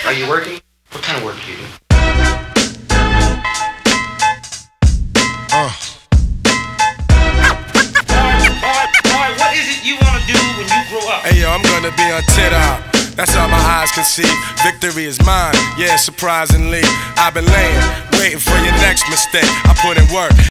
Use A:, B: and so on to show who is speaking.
A: Are you working? What kind of work do you do? What is it you want to do when you grow up?
B: Hey yo, I'm gonna be on TikTok. That's all my eyes can see. Victory is mine, yeah, surprisingly. I've been laying, waiting for your next mistake. I put in work.